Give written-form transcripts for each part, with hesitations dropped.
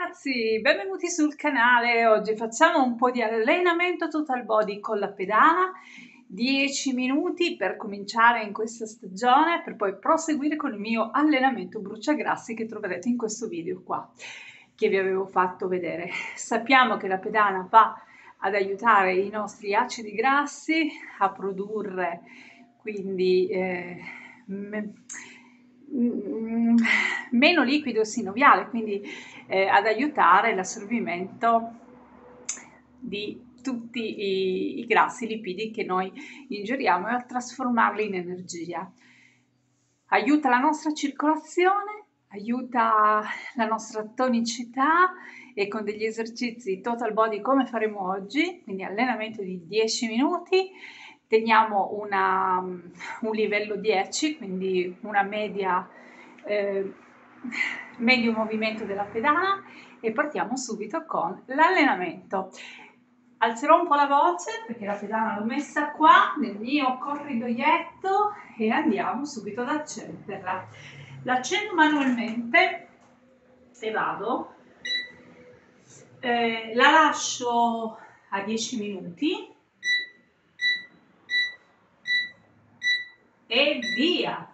ragazzi, benvenuti sul canale. Oggi facciamo un po' di allenamento total body con la pedana, 10 minuti per cominciare in questa stagione, per poi proseguire con il mio allenamento bruciagrassi che troverete in questo video qua che vi avevo fatto vedere. Sappiamo che la pedana va ad aiutare i nostri acidi grassi a produrre quindi meno liquido sinoviale, quindi ad aiutare l'assorbimento di tutti i grassi, i lipidi che noi ingeriamo e a trasformarli in energia. Aiuta la nostra circolazione, aiuta la nostra tonicità e con degli esercizi total body come faremo oggi, quindi allenamento di 10 minuti, teniamo un livello 10, quindi una media medio movimento della pedana e partiamo subito con l'allenamento. Alzerò un po' la voce perché la pedana l'ho messa qua nel mio corridoietto e andiamo subito ad accenderla. L'accendo manualmente e vado, la lascio a 10 minuti e via.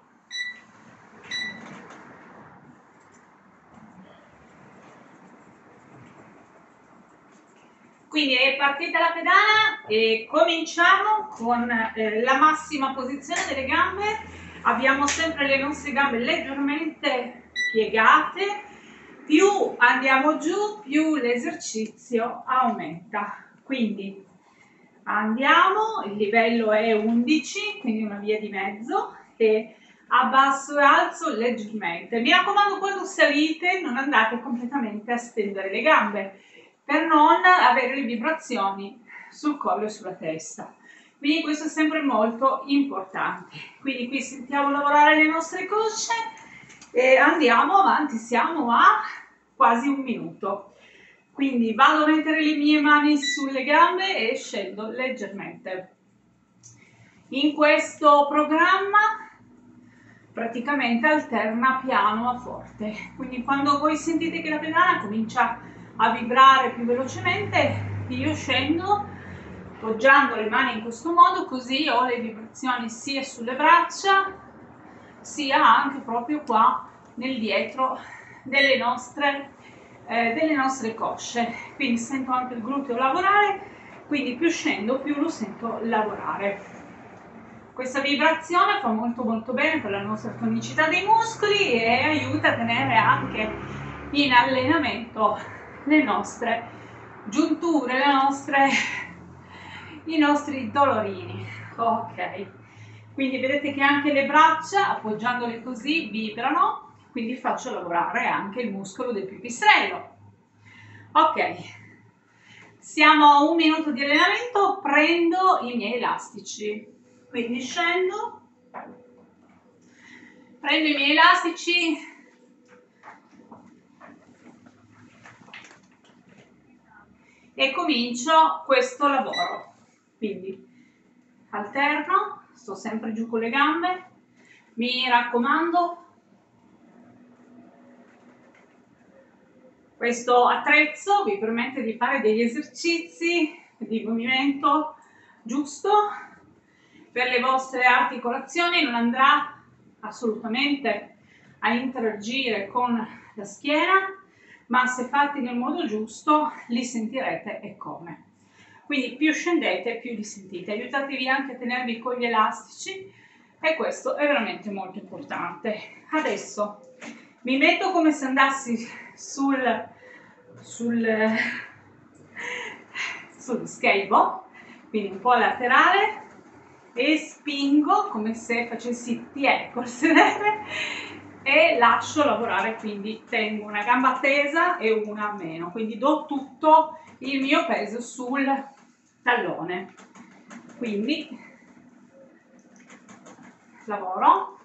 Quindi è partita la pedana e cominciamo con la massima posizione delle gambe. Abbiamo sempre le nostre gambe leggermente piegate. Più andiamo giù, più l'esercizio aumenta. Quindi andiamo, il livello è 11, quindi una via di mezzo, e abbasso e alzo leggermente. Mi raccomando, quando salite non andate completamente a stendere le gambe per non avere le vibrazioni sul collo e sulla testa. Quindi questo è sempre molto importante. Quindi qui sentiamo lavorare le nostre cosce e andiamo avanti, siamo a quasi un minuto. Quindi vado a mettere le mie mani sulle gambe e scendo leggermente. In questo programma praticamente alterna piano a forte. Quindi quando voi sentite che la pedana comincia a vibrare più velocemente, io scendo poggiando le mani in questo modo, così ho le vibrazioni sia sulle braccia sia anche proprio qua nel dietro delle nostre cosce. Quindi sento anche il gluteo lavorare, quindi più scendo più lo sento lavorare. Questa vibrazione fa molto bene per la nostra tonicità dei muscoli e aiuta a tenere anche in allenamento le nostre giunture, i nostri dolorini. Ok, quindi vedete che anche le braccia, appoggiandole così, vibrano, quindi faccio lavorare anche il muscolo del pipistrello. Ok, siamo a un minuto di allenamento, prendo i miei elastici, quindi scendo, prendo i miei elastici e comincio questo lavoro. Quindi alterno, sto sempre giù con le gambe, mi raccomando, questo attrezzo vi permette di fare degli esercizi di movimento giusto per le vostre articolazioni, non andrà assolutamente a interagire con la schiena, ma se fatti nel modo giusto li sentirete e come. Quindi più scendete più li sentite. Aiutatevi anche a tenervi con gli elastici e questo è veramente molto importante. Adesso mi metto come se andassi sullo skateboard, quindi un po' laterale, e spingo come se facessi piede col sedere e lascio lavorare, quindi tengo una gamba tesa e una meno, quindi do tutto il mio peso sul tallone. Quindi lavoro,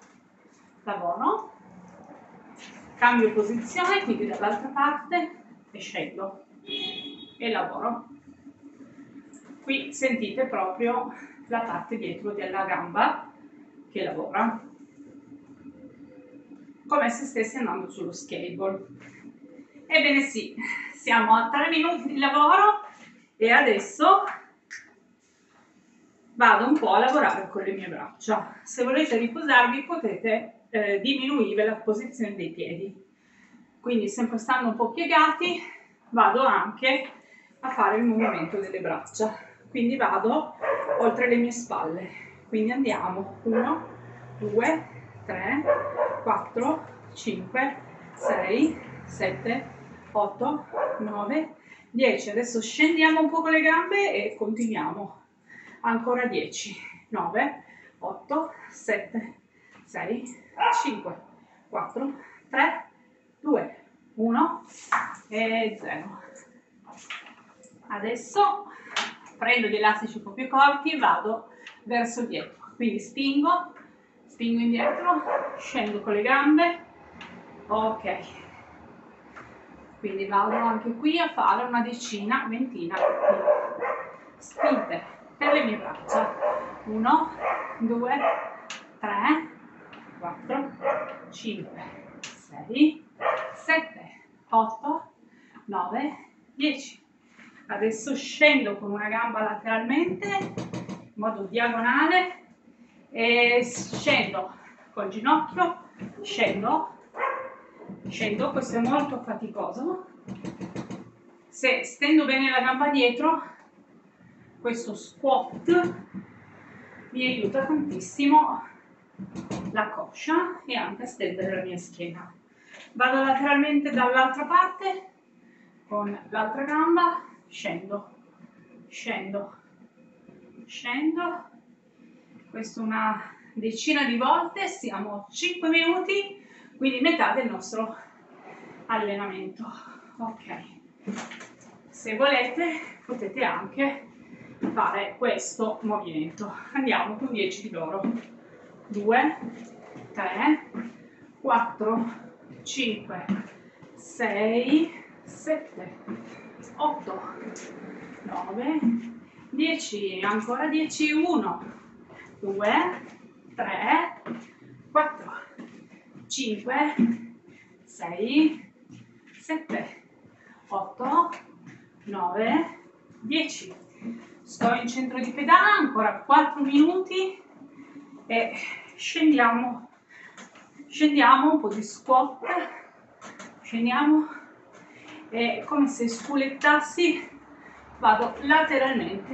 cambio posizione, quindi dall'altra parte e scendo e lavoro. Qui sentite proprio la parte dietro della gamba che lavora, come se stessi andando sullo skateboard. Ebbene sì, siamo a 3 minuti di lavoro e adesso vado un po' a lavorare con le mie braccia. Se volete riposarvi potete diminuire la posizione dei piedi. Quindi sempre stando un po' piegati vado anche a fare il movimento delle braccia. Quindi vado oltre le mie spalle. Quindi andiamo 1, 2, 3, 4, 5, 6, 7, 8, 9, 10. Adesso scendiamo un po' con le gambe e continuiamo. Ancora 10, 9, 8, 7, 6, 5, 4, 3, 2, 1 e 0. Adesso prendo gli elastici un po' più corti e vado verso dietro. Quindi spingo indietro, scendo con le gambe. Ok. Quindi vado anche qui a fare una decina, ventina di spinte per le mie braccia. 1, 2, 3, 4, 5, 6, 7, 8, 9, 10. Adesso scendo con una gamba lateralmente, in modo diagonale, e scendo col ginocchio, scendo, questo è molto faticoso. Se stendo bene la gamba dietro, questo squat mi aiuta tantissimo la coscia e anche a stendere la mia schiena. Vado lateralmente dall'altra parte con l'altra gamba, scendo, scendo, scendo. Questo una decina di volte, siamo a 5 minuti, quindi metà del nostro allenamento. Ok, se volete potete anche fare questo movimento. Andiamo con 10 di loro. 2, 3, 4, 5, 6, 7, 8, 9, 10, ancora 10, 1, 2, 3, 4, 5, 6, 7, 8, 9, 10. Sto in centro di pedana, ancora 4 minuti e scendiamo un po' di squat, scendiamo e come se sculettassi vado lateralmente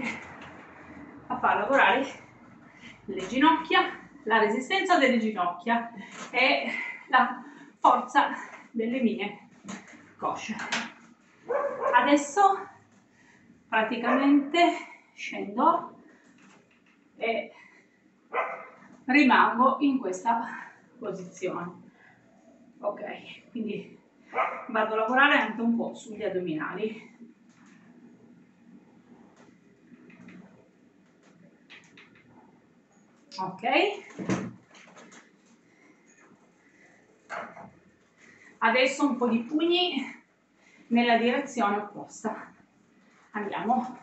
a far lavorare le ginocchia, la resistenza delle ginocchia e la forza delle mie cosce. Adesso praticamente scendo e rimango in questa posizione. Ok, quindi vado a lavorare anche un po' sugli addominali. Ok, adesso un po' di pugni nella direzione opposta. Andiamo.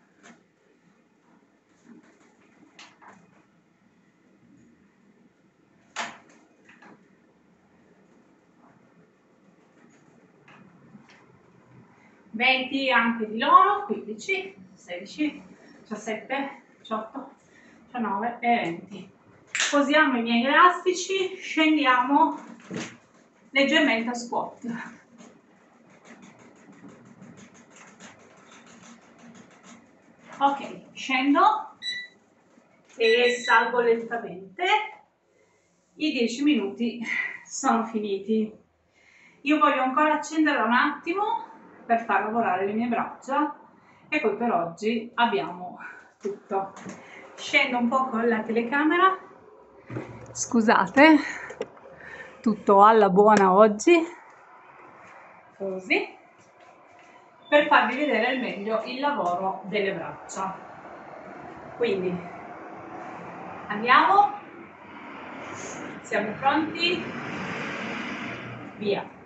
Venti anche di loro, 15, 16, 17, 18, 19 e 20. Posiamo i miei elastici, scendiamo leggermente a squat. Ok, scendo e salgo lentamente. I 10 minuti sono finiti. Io voglio ancora accendere un attimo per far lavorare le mie braccia e poi per oggi abbiamo tutto. Scendo un po' con la telecamera. Scusate, tutto alla buona oggi. Così. Per farvi vedere al meglio il lavoro delle braccia. Quindi andiamo, siamo pronti, via.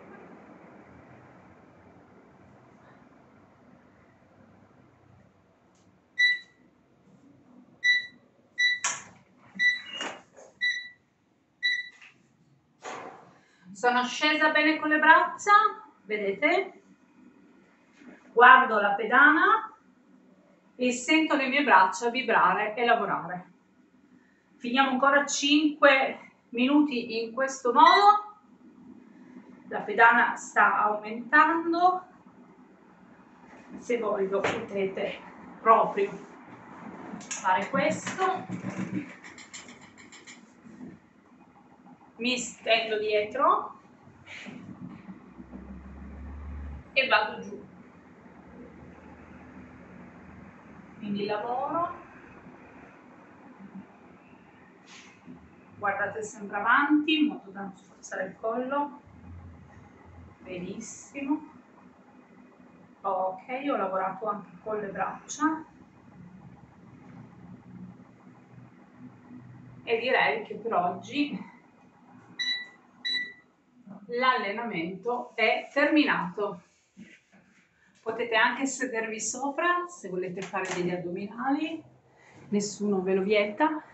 Sono scesa bene con le braccia, vedete? Guardo la pedana e sento le mie braccia vibrare e lavorare. Finiamo ancora 5 minuti in questo modo. La pedana sta aumentando. Se voglio potete proprio fare questo. Mi stendo dietro e vado giù. Quindi lavoro, guardate sempre avanti in modo da non sforzare il collo. Benissimo. Ok, ho lavorato anche con le braccia e direi che per oggi l'allenamento è terminato. Potete anche sedervi sopra se volete fare degli addominali, nessuno ve lo vieta.